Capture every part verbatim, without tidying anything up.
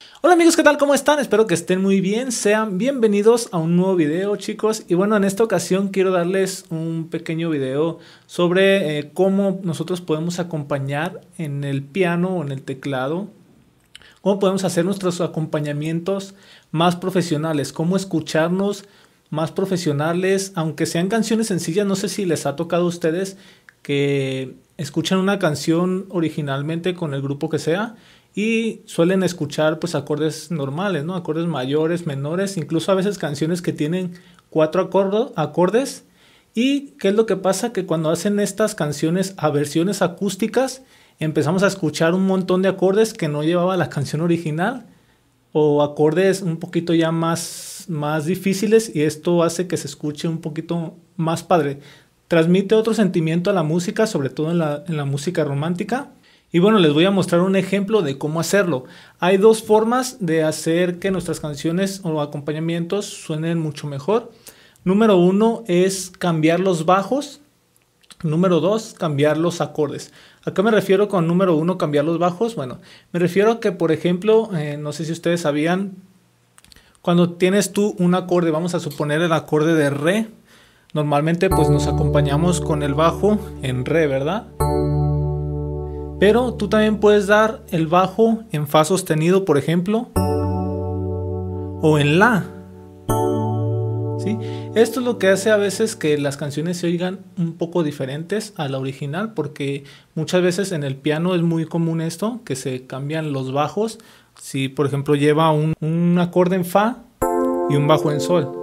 Hola amigos, ¿qué tal? ¿Cómo están? Espero que estén muy bien. Sean bienvenidos a un nuevo video, chicos. Y bueno, en esta ocasión quiero darles un pequeño video sobre eh, cómo nosotros podemos acompañar en el piano o en el teclado. Cómo podemos hacer nuestros acompañamientos más profesionales. Cómo escucharnos más profesionales. Aunque sean canciones sencillas, no sé si les ha tocado a ustedes que escuchan una canción originalmente con el grupo que sea y suelen escuchar pues acordes normales, ¿no? Acordes mayores, menores, incluso a veces canciones que tienen cuatro acordo, acordes. ¿Y qué es lo que pasa? Que cuando hacen estas canciones a versiones acústicas, empezamos a escuchar un montón de acordes que no llevaba la canción original o acordes un poquito ya más, más difíciles, y esto hace que se escuche un poquito más padre. Transmite otro sentimiento a la música, sobre todo en la, en la música romántica. Y bueno, les voy a mostrar un ejemplo de cómo hacerlo. Hay dos formas de hacer que nuestras canciones o acompañamientos suenen mucho mejor. Número uno es cambiar los bajos. Número dos, cambiar los acordes. ¿A qué me refiero con número uno, cambiar los bajos? Bueno, me refiero a que, por ejemplo, eh, no sé si ustedes sabían, cuando tienes tú un acorde, vamos a suponer el acorde de re, normalmente pues nos acompañamos con el bajo en re, ¿verdad? Pero tú también puedes dar el bajo en fa sostenido, por ejemplo, o en la. ¿Sí? Esto es lo que hace a veces que las canciones se oigan un poco diferentes a la original, porque muchas veces en el piano es muy común esto, que se cambian los bajos. Si por ejemplo lleva un, un acorde en fa y un bajo en sol.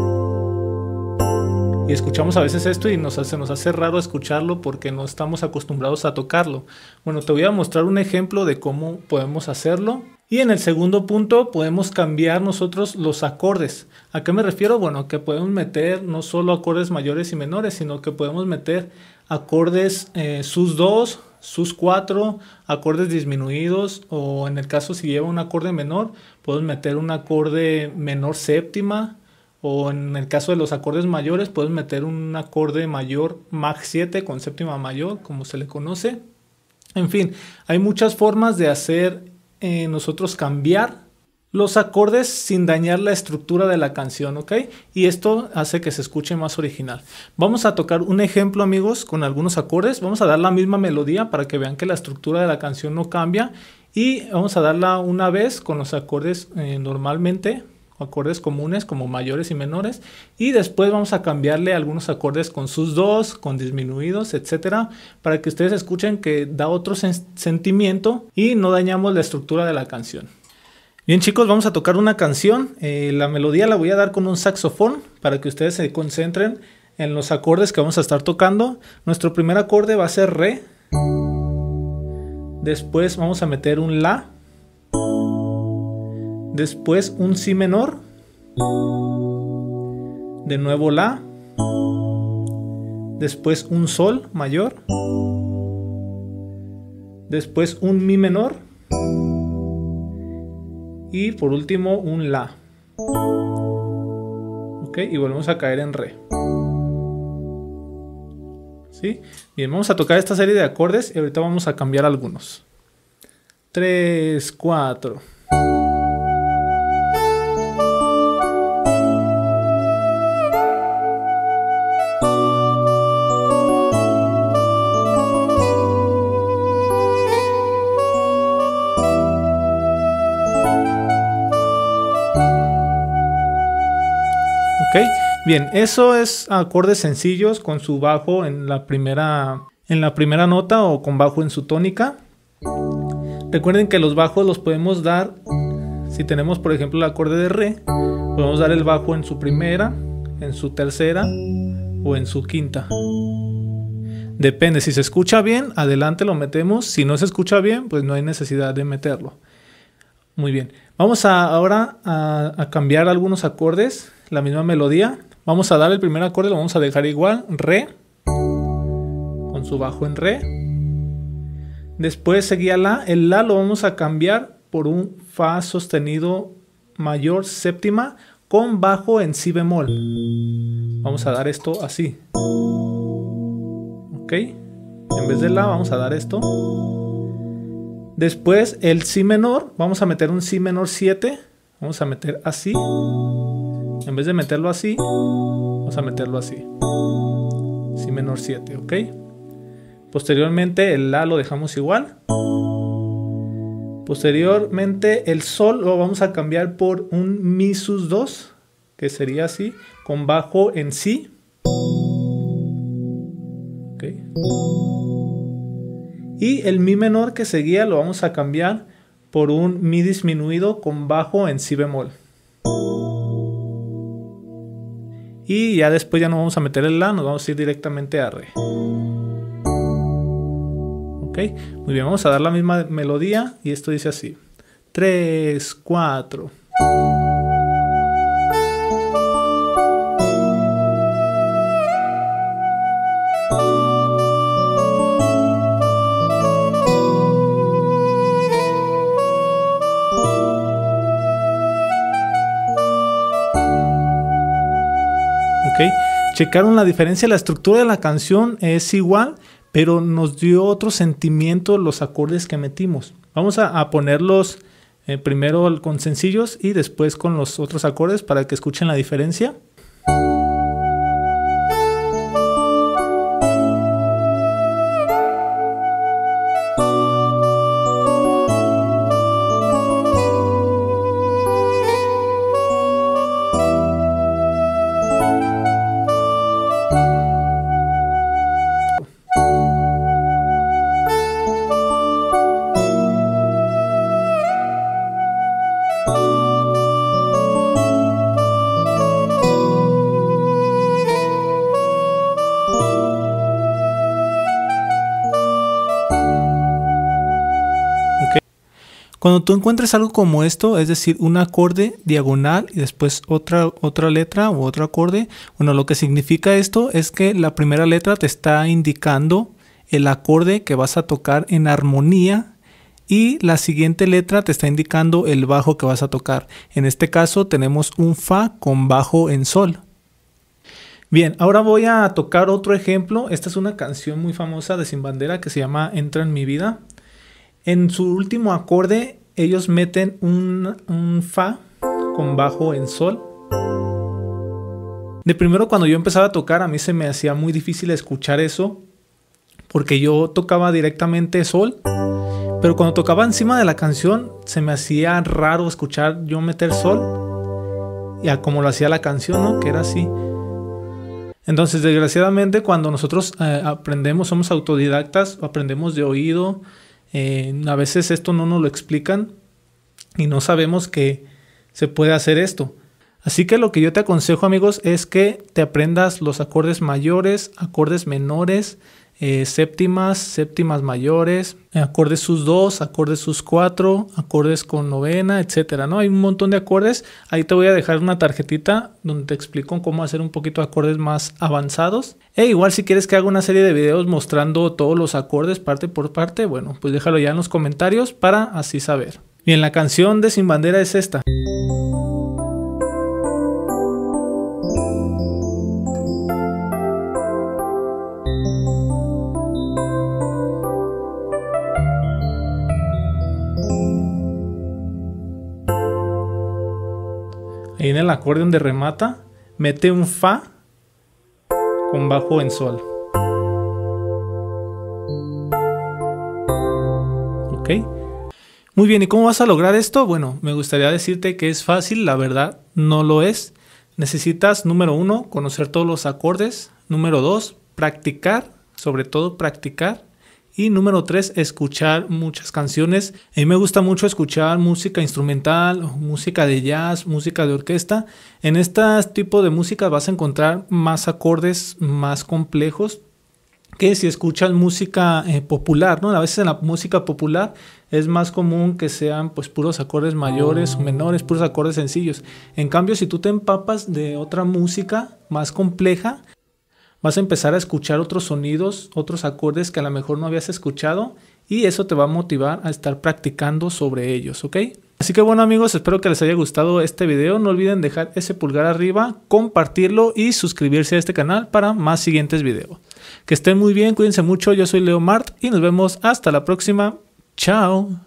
Y escuchamos a veces esto y nos, se nos hace raro escucharlo porque no estamos acostumbrados a tocarlo. Bueno, te voy a mostrar un ejemplo de cómo podemos hacerlo. Y en el segundo punto podemos cambiar nosotros los acordes. ¿A qué me refiero? Bueno, que podemos meter no solo acordes mayores y menores, sino que podemos meter acordes eh, sus dos, sus cuatro, acordes disminuidos, o en el caso si lleva un acorde menor, podemos meter un acorde menor séptima. O en el caso de los acordes mayores, puedes meter un acorde mayor mag siete con séptima mayor, como se le conoce. En fin, hay muchas formas de hacer eh, nosotros cambiar los acordes sin dañar la estructura de la canción, ¿ok? Y esto hace que se escuche más original. Vamos a tocar un ejemplo, amigos, con algunos acordes. Vamos a dar la misma melodía para que vean que la estructura de la canción no cambia. Y vamos a darla una vez con los acordes eh, normalmente, acordes comunes como mayores y menores, y después vamos a cambiarle algunos acordes con sus dos, con disminuidos, etcétera, para que ustedes escuchen que da otro sen sentimiento y no dañamos la estructura de la canción. Bien, chicos, vamos a tocar una canción. Eh, la melodía la voy a dar con un saxofón para que ustedes se concentren en los acordes que vamos a estar tocando. Nuestro primer acorde va a ser re, después vamos a meter un la, después un si menor, de nuevo la, después un sol mayor, después un mi menor y por último un la. Ok, y volvemos a caer en re. ¿Sí? Bien, vamos a tocar esta serie de acordes y ahorita vamos a cambiar algunos. tres, cuatro. Ok, bien, eso es acordes sencillos con su bajo en la primera, en la primera nota o con bajo en su tónica. Recuerden que los bajos los podemos dar, si tenemos por ejemplo el acorde de re, podemos dar el bajo en su primera, en su tercera o en su quinta. Depende, si se escucha bien, adelante lo metemos. Si no se escucha bien, pues no hay necesidad de meterlo. Muy bien, vamos a, ahora a, a cambiar algunos acordes, la misma melodía. Vamos a dar el primer acorde, lo vamos a dejar igual, re, con su bajo en re. Después seguía la, el la lo vamos a cambiar por un fa sostenido mayor séptima con bajo en si bemol. Vamos a dar esto así. Ok, en vez de la vamos a dar esto. Después el si menor, vamos a meter un si menor siete, vamos a meter así, en vez de meterlo así, vamos a meterlo así, si menor siete, ¿ok? Posteriormente el la lo dejamos igual. Posteriormente el sol lo vamos a cambiar por un mi sus dos, que sería así, con bajo en si. Okay. Y el mi menor que seguía lo vamos a cambiar por un mi disminuido con bajo en si bemol. Y ya después ya no vamos a meter el la, nos vamos a ir directamente a re. Ok, muy bien, vamos a dar la misma melodía y esto dice así. tres, cuatro. Okay. Checaron la diferencia, la estructura de la canción es igual, pero nos dio otro sentimiento los acordes que metimos. Vamos a, a ponerlos eh, primero con sencillos y después con los otros acordes para que escuchen la diferencia. Cuando tú encuentres algo como esto, es decir, un acorde diagonal y después otra, otra letra u otro acorde, bueno, lo que significa esto es que la primera letra te está indicando el acorde que vas a tocar en armonía y la siguiente letra te está indicando el bajo que vas a tocar. En este caso tenemos un fa con bajo en sol. Bien, ahora voy a tocar otro ejemplo. Esta es una canción muy famosa de Sin Bandera que se llama Entra en mi vida. En su último acorde, ellos meten un, un fa con bajo en sol. De primero, cuando yo empezaba a tocar, a mí se me hacía muy difícil escuchar eso, porque yo tocaba directamente sol, pero cuando tocaba encima de la canción, se me hacía raro escuchar yo meter sol, ya como lo hacía la canción, ¿no? Que era así. Entonces, desgraciadamente, cuando nosotros eh, aprendemos, somos autodidactas, aprendemos de oído. Eh, a veces esto no nos lo explican y no sabemos que se puede hacer esto. Así que lo que yo te aconsejo, amigos, es que te aprendas los acordes mayores, acordes menores, eh, séptimas, séptimas mayores, acordes sus dos, acordes sus cuatro, acordes con novena, etcétera, ¿no? Hay un montón de acordes. Ahí te voy a dejar una tarjetita donde te explico cómo hacer un poquito de acordes más avanzados. E igual si quieres que haga una serie de videos mostrando todos los acordes parte por parte, bueno, pues déjalo ya en los comentarios para así saber. Bien, la canción de Sin Bandera es esta. Ahí en el acorde donde remata, mete un fa con bajo en sol. Ok. Muy bien, ¿y cómo vas a lograr esto? Bueno, me gustaría decirte que es fácil, la verdad, no lo es. Necesitas, número uno, conocer todos los acordes. Número dos, practicar, sobre todo practicar. Y número tres, escuchar muchas canciones. A mí me gusta mucho escuchar música instrumental, música de jazz, música de orquesta. En este tipo de música vas a encontrar más acordes más complejos que si escuchas música eh, popular, ¿no? A veces en la música popular es más común que sean pues puros acordes mayores o menores, puros acordes sencillos. En cambio, si tú te empapas de otra música más compleja, vas a empezar a escuchar otros sonidos, otros acordes que a lo mejor no habías escuchado y eso te va a motivar a estar practicando sobre ellos, ¿ok? Así que bueno, amigos, espero que les haya gustado este video. No olviden dejar ese pulgar arriba, compartirlo y suscribirse a este canal para más siguientes videos. Que estén muy bien, cuídense mucho. Yo soy Leo Mart y nos vemos hasta la próxima. Chao.